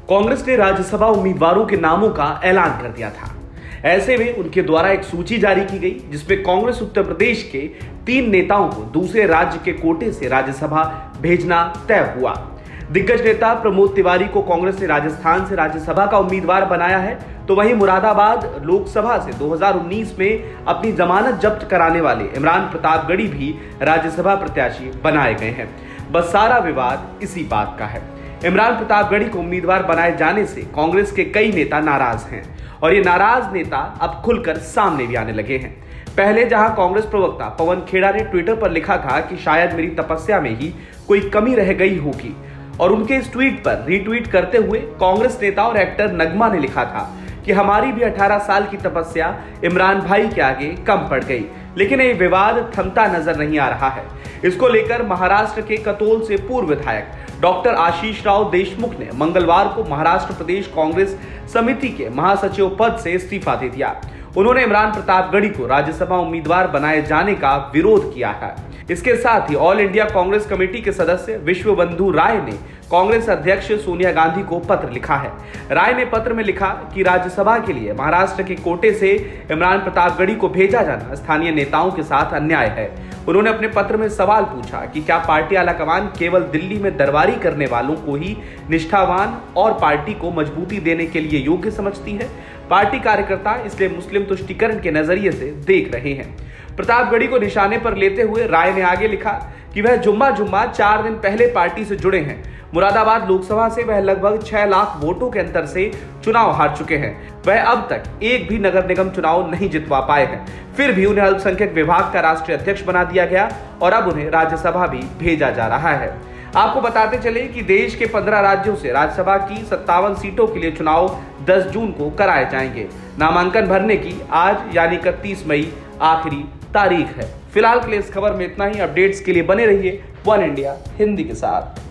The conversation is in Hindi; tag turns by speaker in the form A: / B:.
A: कांग्रेस ने राज्यसभा उम्मीदवारों के नामों का ऐलान कर दिया था। ऐसे में उनके द्वारा एक सूची जारी की गई जिसमें कांग्रेस उत्तर प्रदेश के 3 नेताओं को दूसरे राज्य के कोटे से राज्यसभा भेजना तय हुआ। दिग्गज नेता प्रमोद तिवारी को कांग्रेस ने राजस्थान से राज्यसभा का उम्मीदवार बनाया है, तो वहीं मुरादाबाद लोकसभा से 2019 में अपनी जमानत जब्त कराने वाले इमरान प्रतापगढ़ी भी राज्यसभा प्रत्याशी बनाए गए हैं। बस सारा विवाद इसी बात का है। इमरान प्रतापगढ़ी को उम्मीदवार बनाए जाने से कांग्रेस के कई नेता नाराज हैं और ये नाराज नेता अब खुलकर सामने भी आने लगे हैं। पहले जहां कांग्रेस प्रवक्ता पवन खेड़ा ने ट्विटर पर लिखा था कि शायद मेरी तपस्या में ही कोई कमी रह गई होगी, और उनके इस ट्वीट पर रीट्वीट करते हुए कांग्रेस नेता और एक्टर नगमा ने लिखा था कि हमारी भी 18 साल की तपस्या इमरान भाई के आगे कम पड़ गई। लेकिन ये विवाद थमता नजर नहीं आ रहा है। इसको लेकर महाराष्ट्र के कतोल से पूर्व विधायक डॉक्टर आशीष राव देशमुख ने मंगलवार को महाराष्ट्र प्रदेश कांग्रेस समिति के महासचिव पद से इस्तीफा दे दिया। उन्होंने इमरान प्रतापगढ़ी को राज्यसभा उम्मीदवार बनाए जाने का विरोध किया है। इसके साथ ही ऑल इंडिया कांग्रेस कमेटी के सदस्य विश्वबंधु राय ने कांग्रेस अध्यक्ष सोनिया गांधी को पत्र लिखा है। राय ने पत्र में लिखा कि राज्यसभा के लिए महाराष्ट्र के कोटे से इमरान प्रतापगढ़ी को भेजा जाना स्थानीय नेताओं के साथ अन्याय है। उन्होंने अपने पत्र में सवाल पूछा कि क्या पार्टी आलाकमान केवल दिल्ली में दरबारी करने वालों को ही निष्ठावान और पार्टी को मजबूती देने के लिए योग्य समझती है। पार्टी कार्यकर्ता इसलिए मुस्लिम तुष्टीकरण के नजरिए से देख रहे हैं। प्रतापगढ़ी को निशाने पर लेते हुए राय ने आगे लिखा कि वह जुम्मा 4 दिन पहले पार्टी से जुड़े हैं। मुरादाबाद लोकसभा से वह लगभग 6 लाख वोटों के अंतर से चुनाव हार चुके हैं। वह अब तक एक भी नगर निगम चुनाव नहीं जितवा पाए हैं। फिर भी उन्हें अल्पसंख्यक विभाग का राष्ट्रीय अध्यक्ष बना दिया गया और अब उन्हें राज्यसभा भी भेजा जा रहा है। आपको बताते चले कि देश के 15 राज्यों से राज्यसभा की 57 सीटों के लिए चुनाव 10 जून को कराए जाएंगे। नामांकन भरने की आज यानी 31 मई आखिरी तारीख है। फिलहाल के लिए इस खबर में इतना ही। अपडेट्स के लिए बने रहिए वन इंडिया हिंदी के साथ।